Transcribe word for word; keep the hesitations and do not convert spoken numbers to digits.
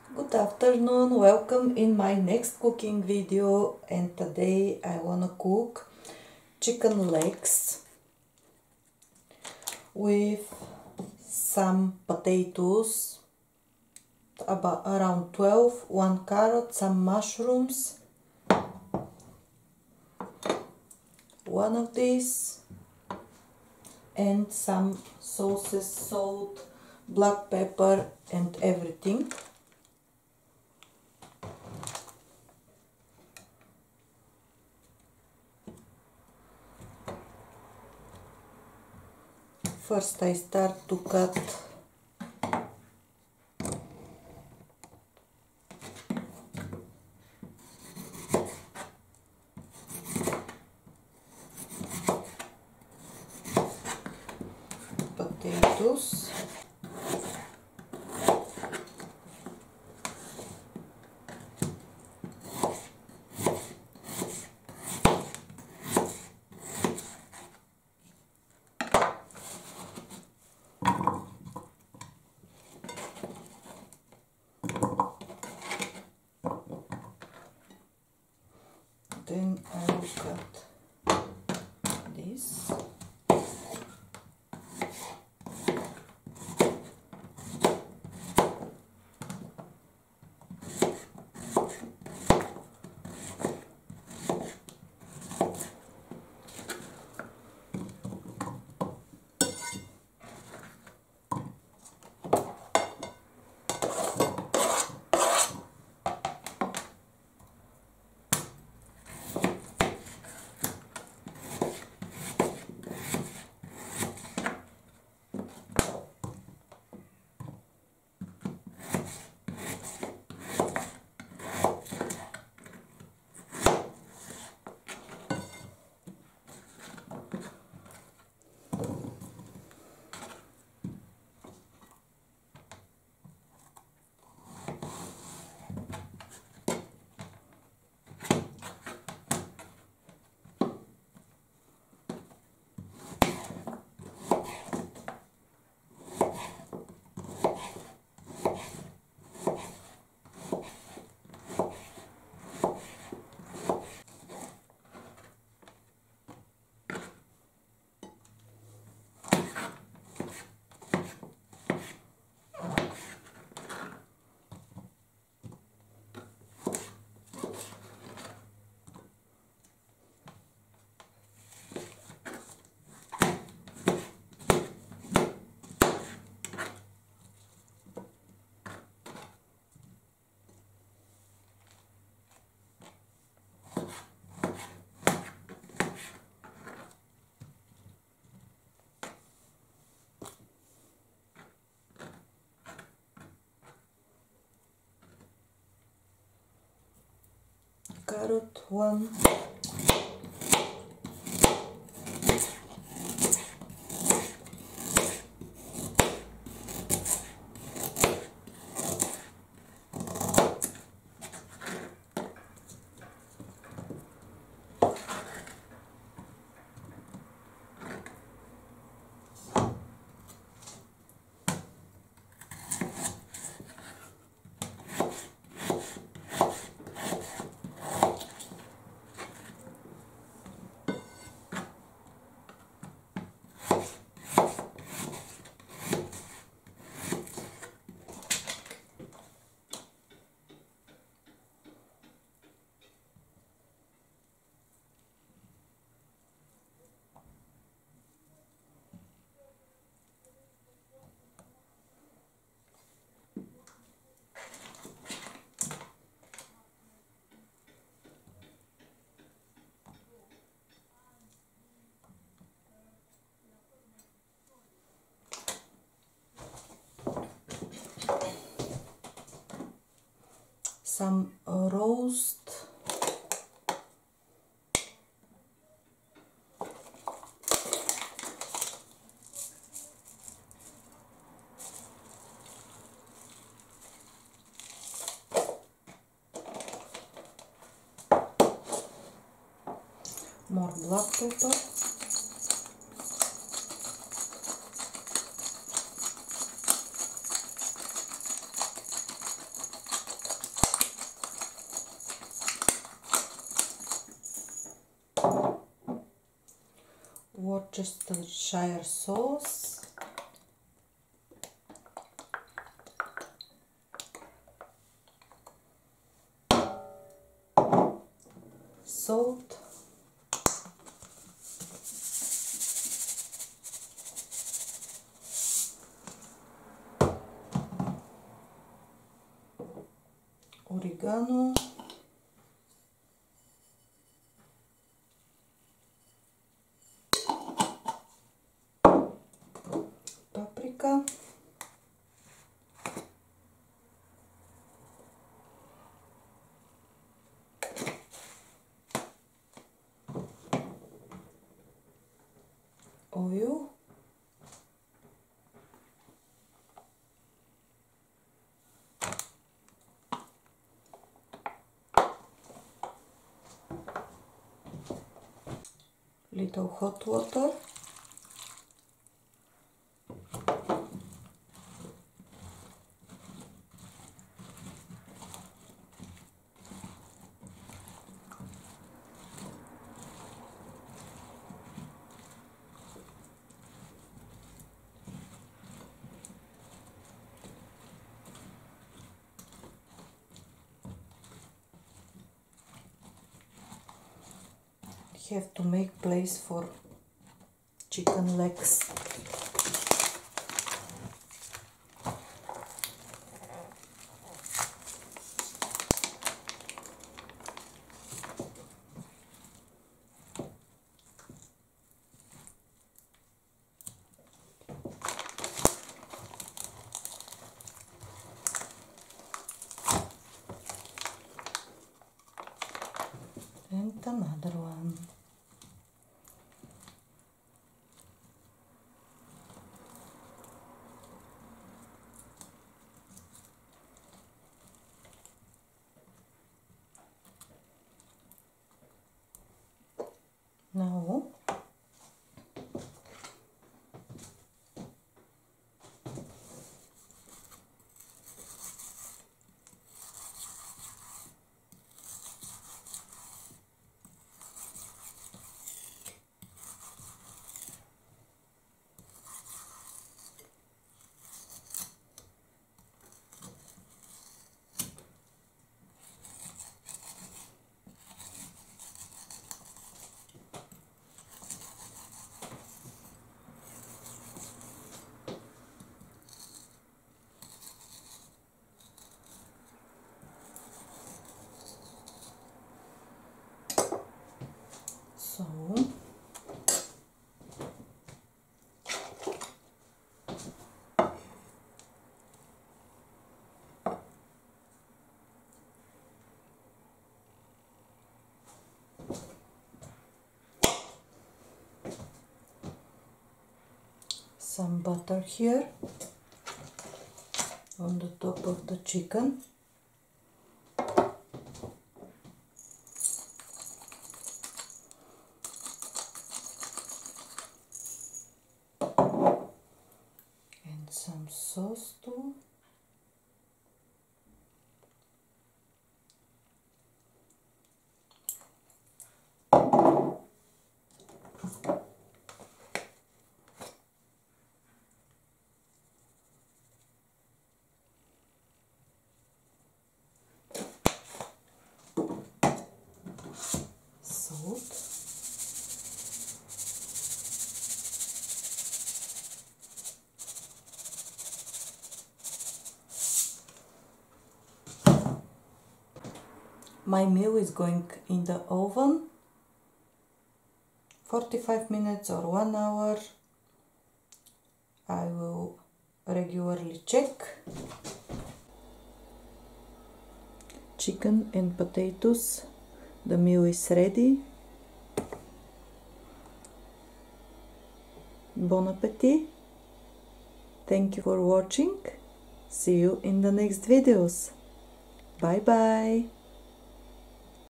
Good afternoon, welcome in my next cooking video, and today I wanna cook chicken legs with some potatoes, about around twelve, one carrot, some mushrooms, one of these, and some sauces, salt, black pepper and everything. First I start to cut potatoes. Then I will cut this. Carrot one, some roast more black pepper, Worcestershire sauce, salt, oregano, paprika, oil, little hot water, have to make place for chicken legs. And another one. Now so some butter here on the top of the chicken. And some sauce too. Salt. My meal is going in the oven forty-five minutes or one hour. I will regularly check. Chicken and potatoes. The meal is ready. Bon appetit. Thank you for watching. See you in the next videos. Bye bye.